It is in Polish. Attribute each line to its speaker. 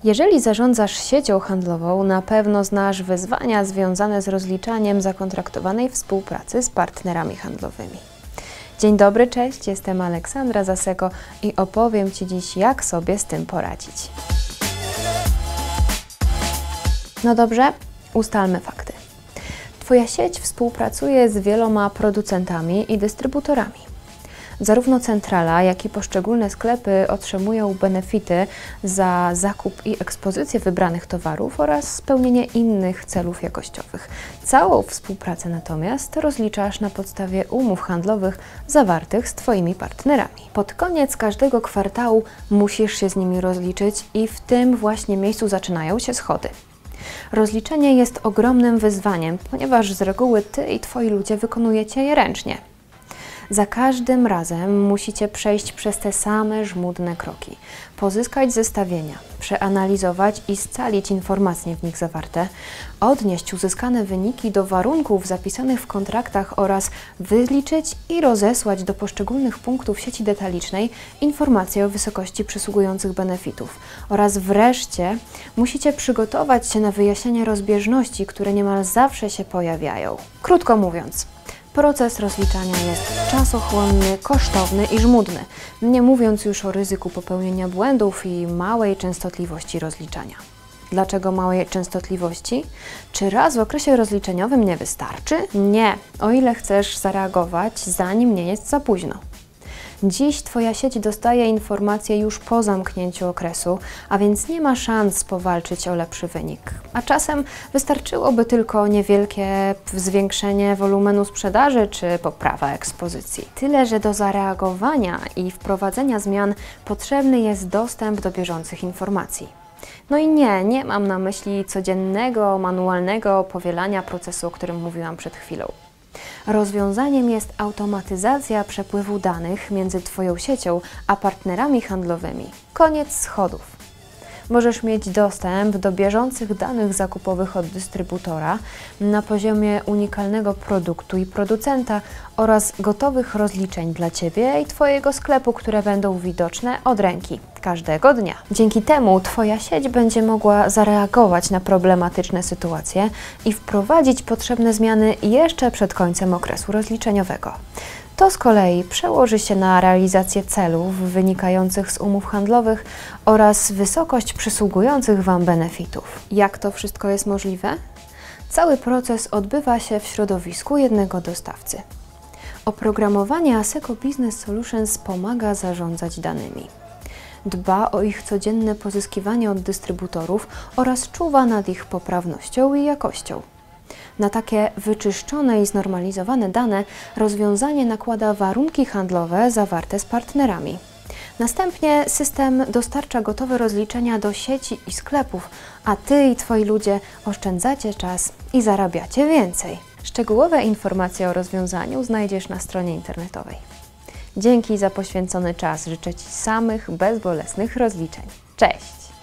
Speaker 1: Jeżeli zarządzasz siecią handlową, na pewno znasz wyzwania związane z rozliczaniem zakontraktowanej współpracy z partnerami handlowymi. Dzień dobry, cześć, jestem Aleksandra Zaseko i opowiem Ci dziś, jak sobie z tym poradzić. No dobrze, ustalmy fakty. Twoja sieć współpracuje z wieloma producentami i dystrybutorami. Zarówno centrala, jak i poszczególne sklepy otrzymują benefity za zakup i ekspozycję wybranych towarów oraz spełnienie innych celów jakościowych. Całą współpracę natomiast rozliczasz na podstawie umów handlowych zawartych z Twoimi partnerami. Pod koniec każdego kwartału musisz się z nimi rozliczyć i w tym właśnie miejscu zaczynają się schody. Rozliczenie jest ogromnym wyzwaniem, ponieważ z reguły Ty i Twoi ludzie wykonujecie je ręcznie. Za każdym razem musicie przejść przez te same żmudne kroki, pozyskać zestawienia, przeanalizować i scalić informacje w nich zawarte, odnieść uzyskane wyniki do warunków zapisanych w kontraktach oraz wyliczyć i rozesłać do poszczególnych punktów sieci detalicznej informacje o wysokości przysługujących benefitów oraz wreszcie musicie przygotować się na wyjaśnienie rozbieżności, które niemal zawsze się pojawiają. Krótko mówiąc, proces rozliczania jest czasochłonny, kosztowny i żmudny, nie mówiąc już o ryzyku popełnienia błędów i małej częstotliwości rozliczania. Dlaczego małej częstotliwości? Czy raz w okresie rozliczeniowym nie wystarczy? Nie, o ile chcesz zareagować, zanim nie jest za późno. Dziś Twoja sieć dostaje informacje już po zamknięciu okresu, a więc nie ma szans powalczyć o lepszy wynik. A czasem wystarczyłoby tylko niewielkie zwiększenie wolumenu sprzedaży czy poprawa ekspozycji. Tyle, że do zareagowania i wprowadzenia zmian potrzebny jest dostęp do bieżących informacji. No i nie mam na myśli codziennego, manualnego powielania procesu, o którym mówiłam przed chwilą. Rozwiązaniem jest automatyzacja przepływu danych między Twoją siecią a partnerami handlowymi. Koniec schodów. Możesz mieć dostęp do bieżących danych zakupowych od dystrybutora na poziomie unikalnego produktu i producenta oraz gotowych rozliczeń dla Ciebie i Twojego sklepu, które będą widoczne od ręki każdego dnia. Dzięki temu Twoja sieć będzie mogła zareagować na problematyczne sytuacje i wprowadzić potrzebne zmiany jeszcze przed końcem okresu rozliczeniowego. To z kolei przełoży się na realizację celów wynikających z umów handlowych oraz wysokość przysługujących Wam benefitów. Jak to wszystko jest możliwe? Cały proces odbywa się w środowisku jednego dostawcy. Oprogramowanie Asseco Business Solutions pomaga zarządzać danymi. Dba o ich codzienne pozyskiwanie od dystrybutorów oraz czuwa nad ich poprawnością i jakością. Na takie wyczyszczone i znormalizowane dane rozwiązanie nakłada warunki handlowe zawarte z partnerami. Następnie system dostarcza gotowe rozliczenia do sieci i sklepów, a Ty i Twoi ludzie oszczędzacie czas i zarabiacie więcej. Szczegółowe informacje o rozwiązaniu znajdziesz na stronie internetowej. Dzięki za poświęcony czas. Życzę Ci samych bezbolesnych rozliczeń. Cześć!